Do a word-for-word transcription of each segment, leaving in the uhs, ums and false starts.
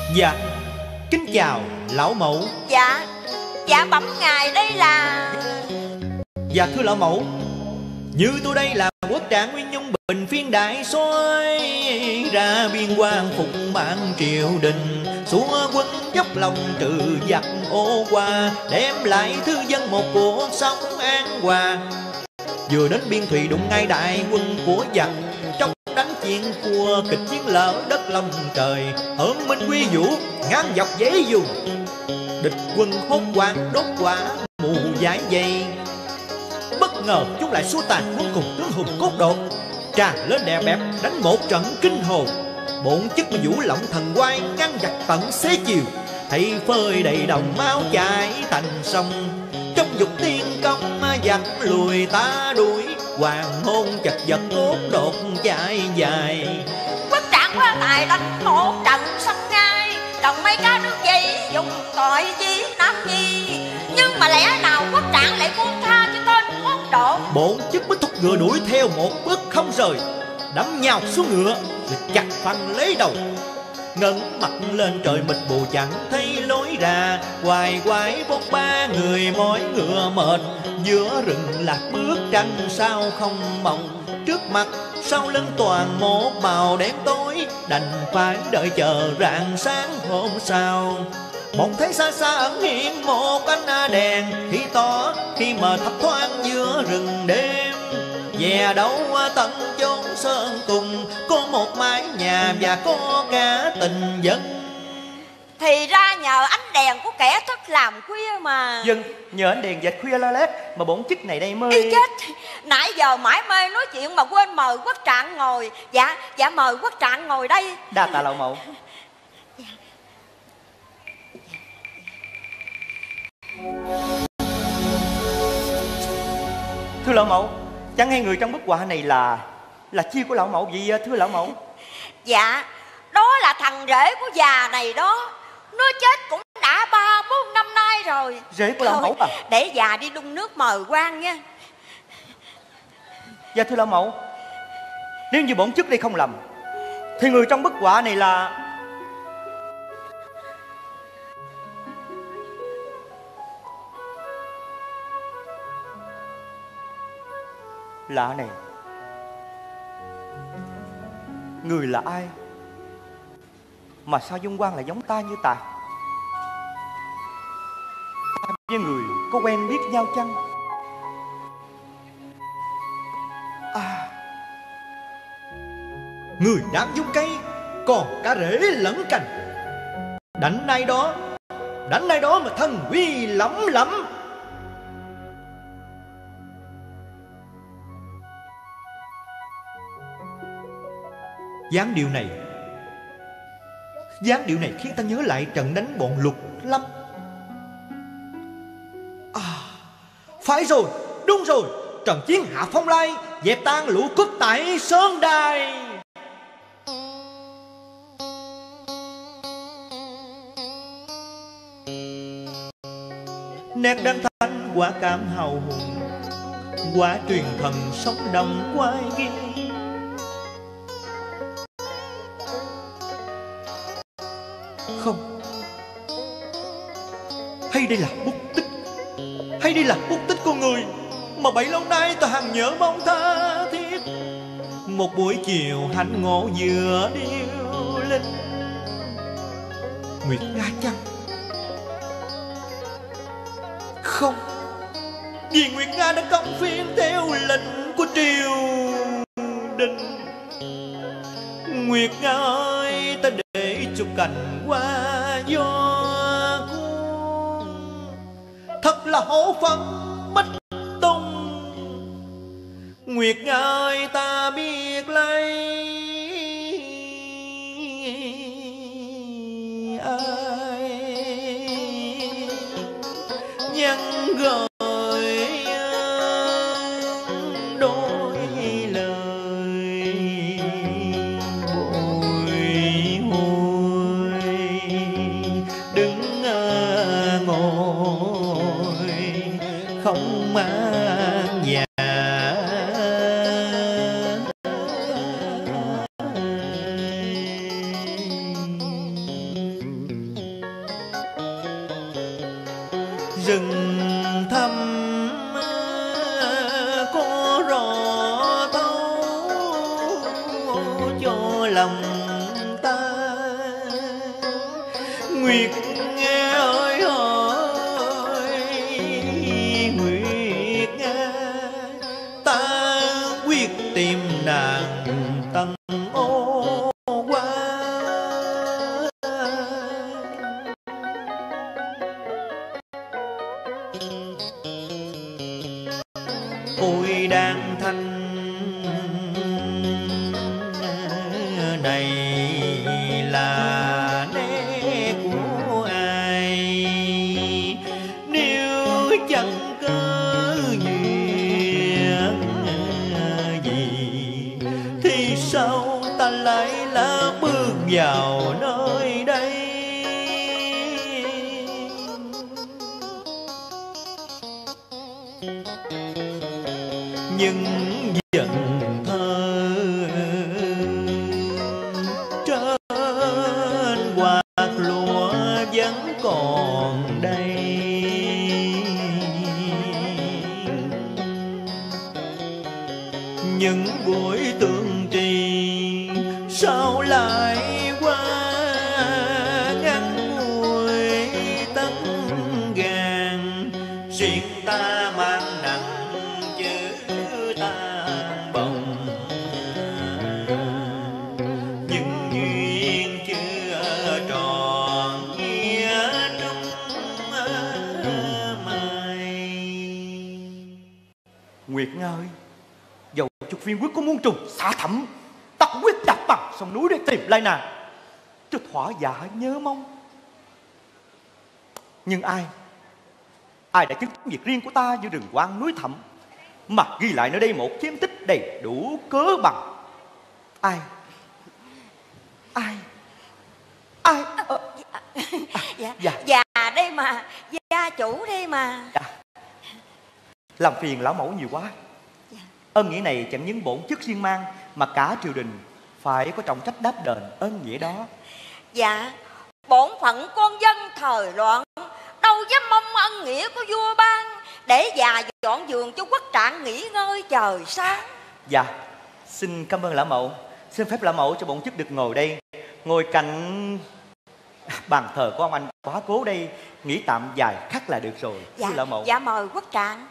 Dạ, kính chào lão mẫu. Dạ, dạ bẩm ngài đây là... Dạ thưa lão mẫu, như tôi đây là quốc trạng Nguyên Nhung Bình Phiên đại soái, ra biên quan phục mạng triều đình, xua quân dốc lòng trừ giặc ô qua, đem lại thư dân một cuộc sống an hòa. Vừa đến biên thùy đụng ngay đại quân của giặc, trong đánh chiến cua kịch chiến lở đất lòng trời, hưởng minh quy vũ ngang dọc dễ dùng. Địch quân hốt hoảng đốt quả mù dãi dây, bất ngờ chúng lại xua tàn quân cùng tướng hùng cốt độ, tràn lên đè bẹp đánh một trận kinh hồn. Bổn chức mà vũ lộng thần quay ngăn giặc tận xế chiều, thấy phơi đầy đồng máu chảy thành sông. Trong dục tiên công giặc lùi ta đuổi, hoàng hôn chật vật cốt đột chạy dài. Quốc trạng quá tài đánh một trận sông ngai, đồng mấy cá nước dây dùng tội chi Nam Nhi. Nhưng mà lẽ nào quốc trạng lại buông tha cho tên cốt độ? Bổn chức mới thúc ngựa đuổi theo một bước không rời, đắm nhào xuống ngựa rồi chặt phăng lấy đầu. Ngẩng mặt lên trời mịt bù chẳng thấy lối ra, hoài quái bốn ba người mỏi ngựa mệt, giữa rừng lạc bước trăng sao không mộng. Trước mặt sau lưng toàn một màu đen tối, đành phải đợi chờ rạng sáng hôm sau. Bỗng thấy xa xa ẩn hiện một ánh đèn, khi to khi mờ thấp thoáng giữa rừng đêm. Về đâu tận chốn sơn cùng, có một mái nhà và có cả tình dân. Thì ra nhờ ánh đèn của kẻ thức làm khuya mà. Dân, nhờ ánh đèn dệt khuya la lét mà bổn chức này đây mới... Ý chết, nãy giờ mãi mê nói chuyện mà quên mời quốc trạng ngồi. Dạ, dạ mời quốc trạng ngồi đây. Đa tạ lão mẫu. Thưa lão mẫu, chẳng hay người trong bức họa này là là chiêu của lão mẫu vậy thưa lão mẫu? Dạ, đó là thằng rể của già này đó. Nó chết cũng đã ba bốn năm nay rồi. Rể của lão Thôi, mẫu à? để già đi đun nước mời quan nha. Dạ thưa lão mẫu, nếu như bổn chức đây không lầm thì người trong bức họa này là... Lạ này, người là ai mà sao dung quan lại giống ta như Tài? Ta với người có quen biết nhau chăng? À, Người đang dung cây, còn cả rễ lẫn cành. Đánh nay đó, đánh nay đó mà thần uy lắm lắm. Dáng điệu này dáng điệu này khiến ta nhớ lại trận đánh bọn Lục Lâm. À, phải rồi, đúng rồi, trận chiến Hạ Phong Lai, dẹp tan lũ cướp tại Sơn Đài. Nét đăng thanh quả cảm hào hùng, quả truyền thần sống đồng quay ghi. Không, hay đây là bút tích, hay đây là bút tích con người mà bấy lâu nay ta hằng nhớ mong tha thiết. Một buổi chiều hạnh ngộ vừa điêu linh, Nguyệt Nga chăng? Không, vì Nguyệt Nga đã công phiên theo lệnh của triều đình. Nguyệt Nga ơi, ta để cho cành hoa gió cuốn, thật là hổ phấn bách tung. Nguyệt Nga ơi, ta biết lấy ai nhăn gờ mang già. thâm có rõ thấu cho lòng ta. Nguyệt Nga ơi ơi Nguyệt Nga, ta quyết tìm nàng Tần Ô Qua. Ôi đàn thanh này là nét của ai, nếu chẳng có duyên gì thì sao ta lại là bước vào nơi đây. Nhưng giận thơ trên quạt lụa vẫn còn đây. Những buổi tương trì sao lại qua ngắn ngủi tấn gàn. Riêng ta mang nặng chữ tan bồng, nhưng duyên chưa tròn nghĩa trung mai. Nguyệt Nga ơi, dầu cho phiên quyết có muôn trùng xả thẳm, ta cũng quyết đạp bằng sông núi để tìm lại nàng cho thỏa dạ nhớ mong. Nhưng ai ai đã chứng kiến việc riêng của ta giữa rừng quang núi thẳm mà ghi lại nơi đây một chiến tích đầy đủ cớ bằng? Ai ai ai ờ, Dạ, dạ. dạ đây mà, gia chủ đây mà. Dạ. Làm phiền lão mẫu nhiều quá. Dạ. Ơn nghĩa này chẳng những bổn chức riêng mang mà cả triều đình phải có trọng trách đáp đền ơn nghĩa đó. Dạ, bổn phận con dân thời loạn đâu dám mong ân nghĩa của vua ban, để già dọn giường cho quốc trạng nghỉ ngơi trời sáng. Dạ, xin cảm ơn lão mẫu. Xin phép lão mẫu cho bổn chức được ngồi đây, ngồi cạnh bàn thờ của ông anh quá cố đây, nghỉ tạm vài khắc là được rồi. Dạ, thưa lão mẫu. dạ mời quốc trạng.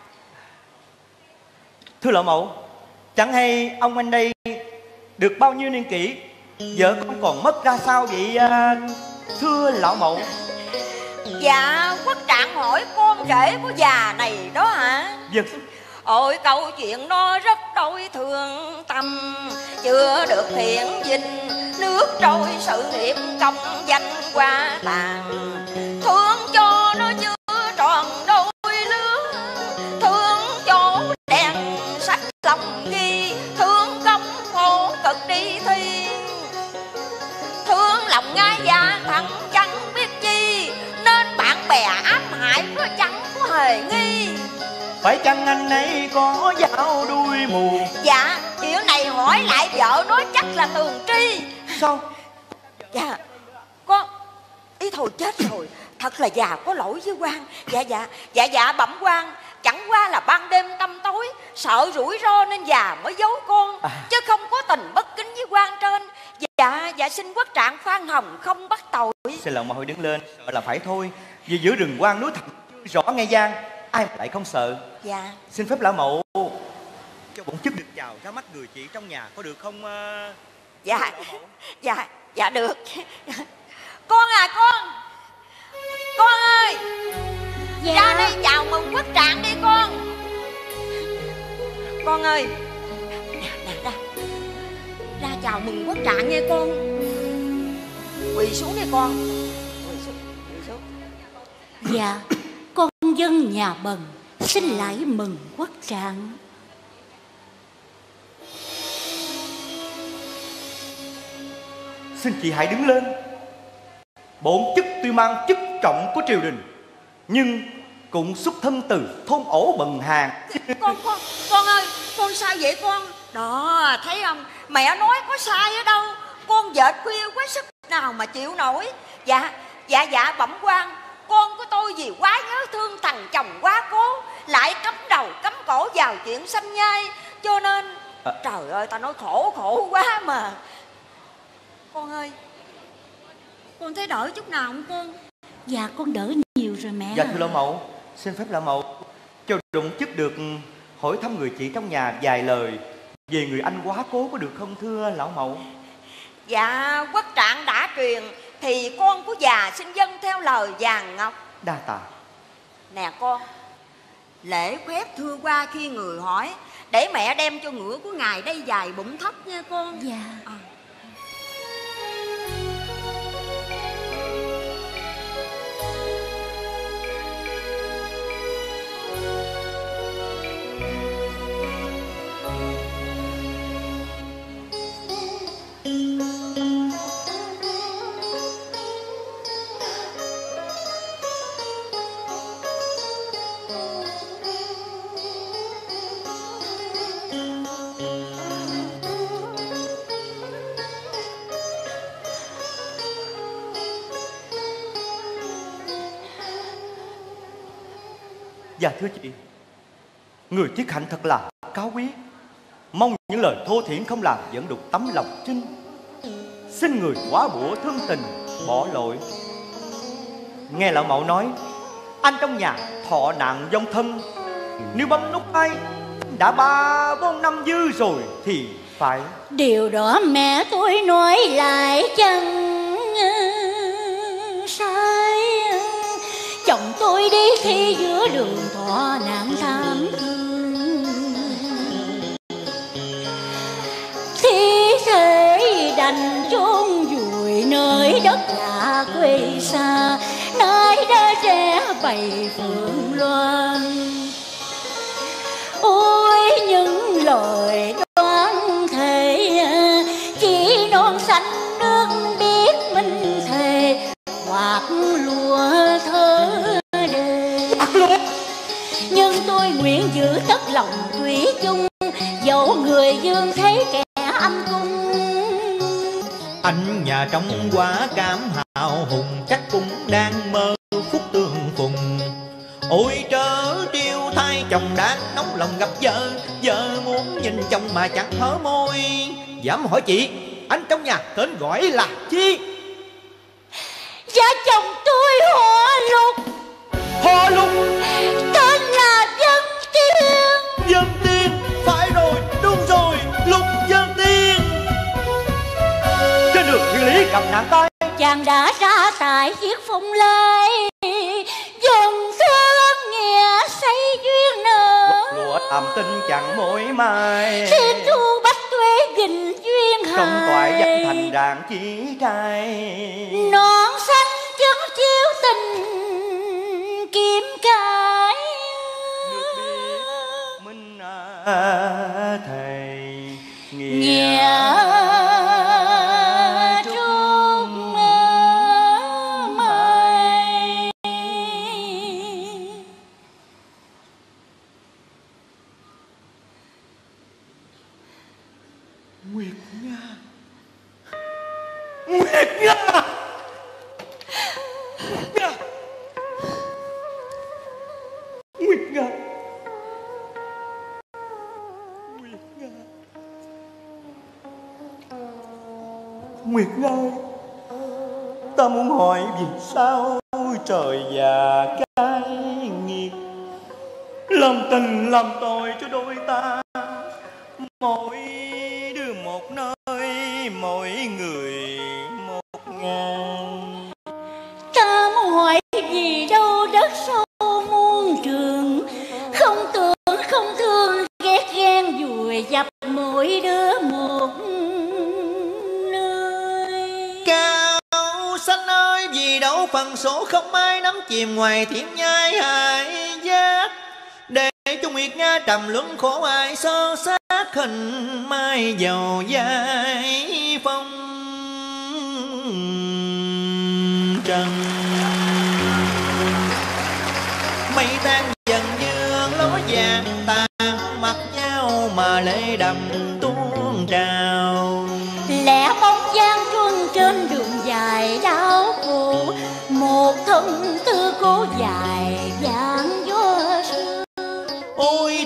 Thưa lão mẫu, chẳng hay ông anh đây được bao nhiêu niên kỷ, vợ con còn mất ra sao vậy à, thưa lão mẫu? Dạ, quốc trạng hỏi con rể của già này đó hả? Vâng. Ôi câu chuyện đó rất đôi thương tâm, chưa được thiện dinh, nước trôi sự nghiệp công danh qua tàn. Thương cho nó chưa tròn đôi lứa, thương chỗ đèn sách lòng ghi, thương công khổ cực đi thi. Thương lòng ngai dạ thẳng chẳng biết chi, nên bạn bè ám hại nó chẳng có hề nghi. Phải chăng anh ấy có dạo đuôi mù? Dạ, chuyện này hỏi lại vợ nói chắc là Tường Tri. Sao? Dạ, con ý thôi chết rồi, thật là già có lỗi với quan. Dạ dạ, dạ dạ bẩm quan, chẳng qua là ban đêm tăm tối, sợ rủi ro nên già mới giấu con, à, chứ không có tình bất kính với quan trên. Dạ dạ xin quốc trạng khoan hồng không bắt tội. Xin lòng mà hồi đứng lên, sợ là phải thôi. Vì giữa rừng quang núi thẳm rõ nghe gian, ai mà lại không sợ. Dạ. Xin phép lão mẫu cho bổn chức được chào ra mắt người chị trong nhà có được không? Uh... Dạ dạ dạ được. Con à con, con ơi, dạ. Ra đây chào mừng quốc trạng đi con. Con ơi, nè nè ra, ra chào mừng quốc trạng nha con. Quỳ xuống đi con. Quỳ xuống, quỳ xuống. Dạ, con dân nhà Bần xin lại mừng quốc trạng. Xin chị hãy đứng lên. Bổn chức tuy mang chức trọng của triều đình, nhưng cũng xuất thân từ thôn ổ Bần Hàn. Con con con ơi, con sao vậy con? Đó, thấy không? Mẹ nói có sai ở đâu. Con dệt khuya quá sức nào mà chịu nổi. Dạ, dạ dạ bẩm quan, con của tôi vì quá nhớ thương thằng chồng quá cố, lại cắm đầu cắm cổ vào chuyện sanh nhai, cho nên à. Trời ơi, ta nói khổ khổ quá mà. Con ơi, con thấy đỡ chút nào không con? Dạ con đỡ nhiều rồi mẹ. Dạ thưa lão mẫu, xin phép lão mẫu cho đụng chức được hỏi thăm người chị trong nhà vài lời về người anh quá cố có được không thưa lão mẫu? Dạ quốc trạng đã truyền thì con của già xin dâng theo lời vàng ngọc. Đa tạ. Nè con, lễ phép thưa qua khi người hỏi, để mẹ đem cho ngựa của ngài đây dài bụng thấp nha con. Dạ à. Dạ thưa chị, người Chiết Hạnh thật là cáo quý, mong những lời thô thiển không làm dẫn đục tấm lòng trinh. Xin người quá bủa thương tình bỏ lỗi. Nghe lão mẫu nói anh trong nhà thọ nạn vong thân, nếu bấm nút tay đã ba bốn năm dư rồi thì phải. Điều đó mẹ tôi nói lại chẳng sai. Chồng tôi đi khi giữa đường thọ nạn thảm thương, thi thể đành chôn vùi nơi đất lạ quê xa, nơi đã trẻ bầy phượng loan. Ôi những lời đoán thề chỉ non xanh nước biết minh thề, hoặc lúa thơ đề. Nhưng tôi nguyện giữ tất lòng thủy chung, dẫu người dương thấy kẻ âm cung. Anh nhà trong quá cảm hào hùng, chắc cũng đang mơ phút tương phùng. Ôi trớ triêu thay chồng đang nóng lòng gặp vợ, vợ muốn nhìn chồng mà chẳng hở môi. Dám hỏi chị, anh trong nhà tên gọi là chi? Dạ chồng tôi họ Lục. Họ Lục? Tên là Dân Tiên. Dân Tiên, phải rồi, đúng rồi, Lục Dân Tiên. Trên đường thiên lý gặp nạn tai, chàng đã ra tại chiếc phong lai, dòng thương nghĩa xây duyên nợ. lụa thầm tình chẳng mối mai, thiên thu bách tuế gìn duyên hài. công toại danh thành đàn chỉ trai, non xanh chân chiếu tình kiếm cái. nước biết minh à, thầy nghĩa, nghĩa trúc mây. Nguyệt Nga, Nguyệt Nga, Nguyệt Nga, Nguyệt Nga, Nguyệt Nga, ta muốn hỏi vì sao trời già cái nghiệt, làm tình làm tội cho đôi ta, mỗi đứa một nơi, mỗi người một ngàn. Ta muốn hỏi gì đâu đất sâu muôn trường, không tưởng không thương ghét ghen vùi dập mỗi đứa một nơi. Cao xanh ơi, vì đâu phần số không ai nắm chìm ngoài thiên nhai hại giác, để cho Nguyệt Nga trầm luân khổ ai sơ sát hình mai dầu dài phong trần. Mây tan dần dương lối vàng tàn mặt nhau mà lệ đầm tuôn trào. Lẽ bóng dáng truân trên đường dài đau khổ, một thân tư cô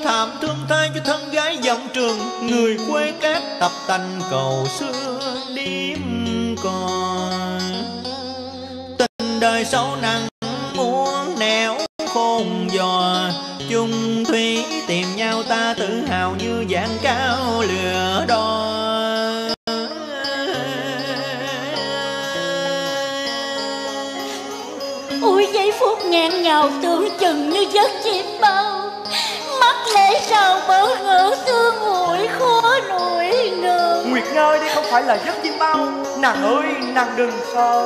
thảm thương thay cho thân gái dòng trường, người quê cát tập tành cầu xưa điếm còn. Tình đời sâu nặng muôn nẻo khôn dò, chung thủy tìm nhau ta tự hào như vạn cao lửa đo. Ôi giây phút ngàn ngào tưởng chừng như giấc chim bao, mắt lẽ sao bỡ ngỡ sương nguội khó nổi nở. Nguyệt ơi, đây không phải là giấc chim bao, nàng ơi nàng đừng sợ.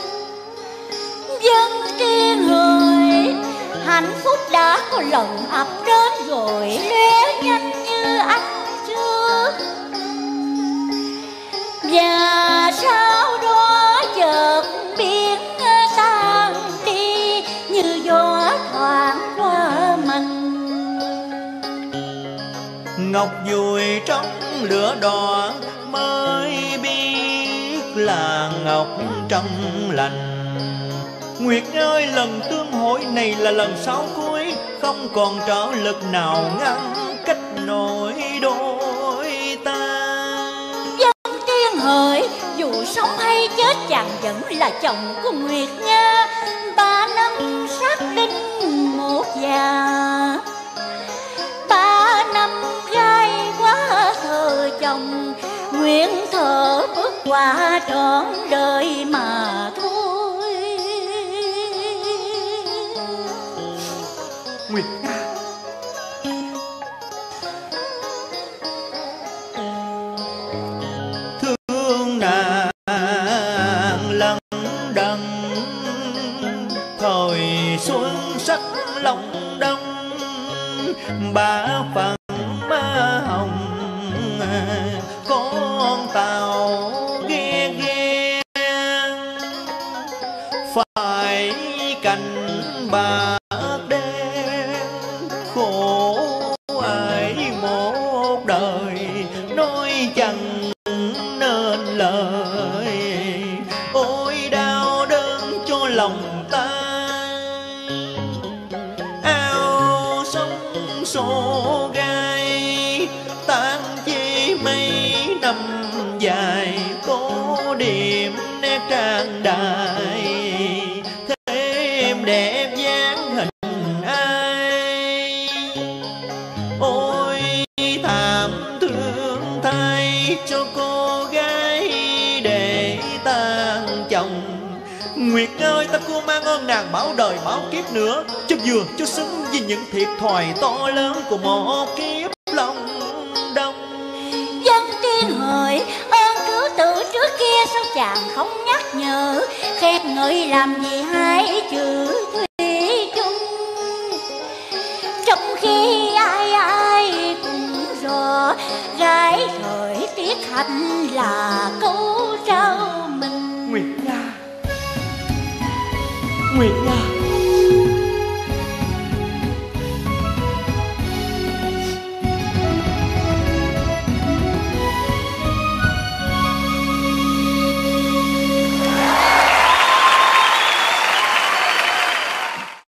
Dân tiên hỡi, hạnh phúc đã có lần ập đến rồi lóe nhanh như ánh trước, và sau đó chợt biến tan đi như gió thoảng qua mình. Ngọc vùi trong lửa đỏ mới biết là ngọc trong lành. Nguyệt ơi, lần tương hội này là lần sau cuối, không còn trợ lực nào ngăn cách nỗi đôi ta. Dân tiên hỡi, dù sống hay chết chàng vẫn là chồng của Nguyệt Nga. Ba năm xác định một già, ba năm gai quá thờ chồng, nguyện thở bước qua trọn đời mà thôi. Nguyệt Nga, thương nàng lận đận, thời xuân sắc lòng đông, ba phần má hồng con tàu ghe ghe, phải cành bà khổ ai một đời nói chẳng nên lời. Ôi đau đớn cho lòng ta, ao sông xô gai, tan chi mấy năm dài, có điểm nét trang đại, thêm đẹp dáng hình. Ôi thảm thương thay cho cô gái để tan chồng. Nguyệt ơi, ta cô mang ơn nàng báo đời báo kiếp nữa, cho vừa cho xứng với những thiệt thòi to lớn của một kiếp lòng đông. Dân tiên hỡi, ơn cứu tử trước kia sao chàng không nhắc nhở, khen ngợi làm gì hai chữ thủy chung, trong khi ai ai cũng rõ gái thời tiết hạnh là câu